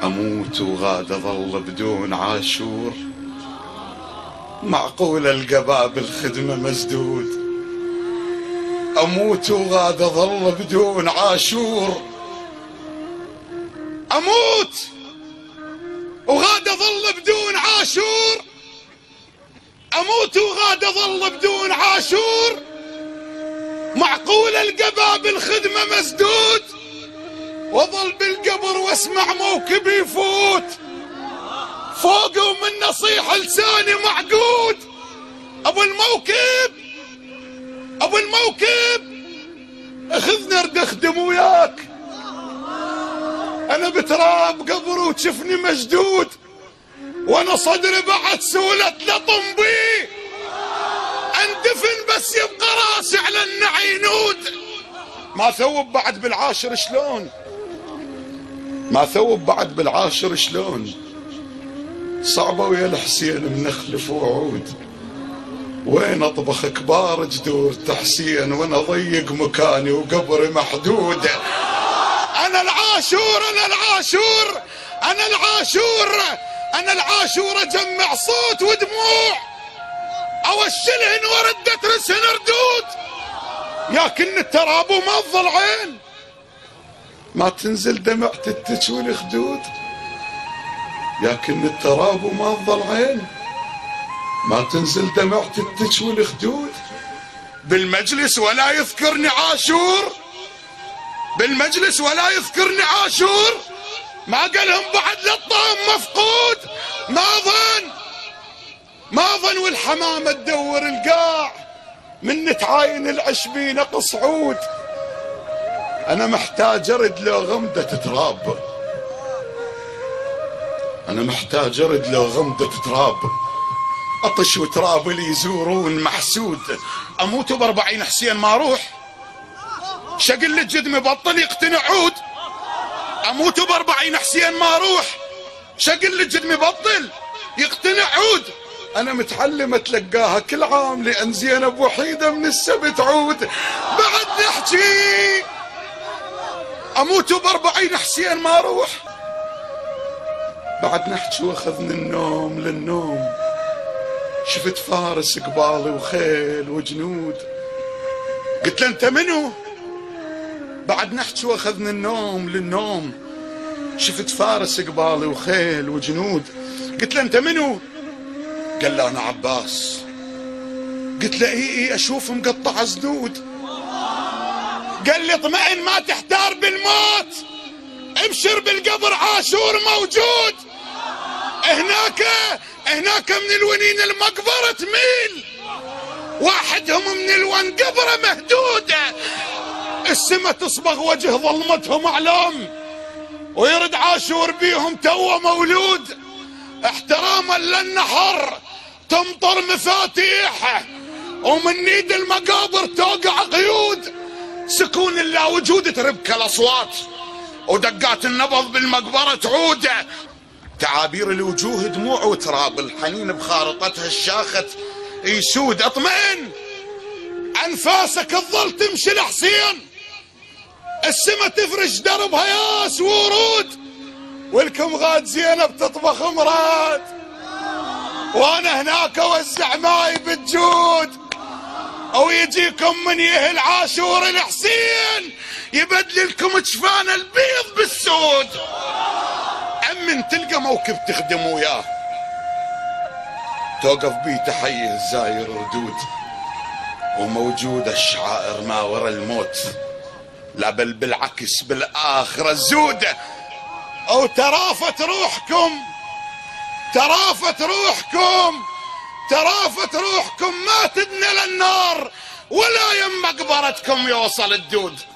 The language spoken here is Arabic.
أموت وغاد أظل بدون عاشور، معقول القبا بالخدمة مسدود. أموت وغاد أظل بدون عاشور، أموت وغاد أظل بدون عاشور، أموت وغاد أظل بدون عاشور، معقول القبا بالخدمة مسدود، وظل بالقبر واسمع موكبي يفوت، فوق ومن نصيح لساني معقود. ابو الموكب ابو الموكب اخذني ارد اخدم وياك، انا بتراب قبر وتشفني مشدود، وانا صدري بعد سولة لطم بي، اندفن بس يبقى راسي على النعينود. ما ثوب بعد بالعاشر شلون، ما ثوب بعد بالعاشر شلون، صعبة ويا الحسين منخلف وعود، وين اطبخ كبار جدور تحسين وانا ضيق مكاني وقبري محدود. انا العاشور انا العاشور انا العاشور انا العاشور، اجمع صوت ودموع اوشلهن ورد اترسهن ردود، ياكن التراب وما تظل عين، ما تنزل دمعة التج والخدود، ياكن التراب وما تظل عين، ما تنزل دمعة التج والخدود. بالمجلس ولا يذكرني عاشور، بالمجلس ولا يذكرني عاشور، ما قالهم بعد للطعم مفقود. ما ظن والحمامة تدور القاع، من نتعاين العشبين قصعود. انا محتاج ارد لو غمدة تراب، انا محتاج ارد لو غمدة تراب، اطش وتراب اللي يزورون محسود. اموت ب40 حسين ما اروح، شقل الجد مبطل يقتنع عود. اموت ب40 حسين ما اروح، شقل الجد مبطل يقتنع عود. انا متعلم اتلقاها كل عام لان زينب وحيدة من السبت عود. بعد نحكي اموت ب40 حسين ما اروح، بعد نحكي واخذني النوم للنوم، شفت فارس قبالي وخيل وجنود. قلت له انت منو؟ بعد نحكي واخذني النوم للنوم، شفت فارس قبالي وخيل وجنود. قلت له انت منو؟ قال لي انا عباس. قلت له اي اشوف مقطع زنود. قال لي اطمئن ما تحتار بالموت، ابشر بالقبر عاشور موجود. هناك من الونين المقبرة تميل، واحدهم من الون قبره مهدودة. السما تصبغ وجه ظلمتهم اعلام، ويرد عاشور بيهم توه مولود. احتراما للنحر تمطر مفاتيح، ومن نيد المقابر توقع قيود. سكون اللا وجود تربك الاصوات، ودقات النبض بالمقبرة تعود. تعابير الوجوه دموع وتراب، الحنين بخارطتها الشاخت يسود. اطمئن انفاسك تظل تمشي لحسين، السما تفرش دربها ياس ورود. والكم غاد زينب تطبخ مراد، وانا هناك اوزع ماي بالجود. او يجيكم من يهل عاشور الحسين يبدل لكم جفان البيض بالسود. من تلقى موكب تخدم وياه، توقف بيه تحيه الزاير ردود، وموجود الشعائر ما ورا الموت، لا بل بالعكس بالآخرة الزودة. أو ترافت روحكم، ترافت روحكم، ترافت روحكم، ما تدنى للنار ولا يم مقبرتكم يوصل الدود.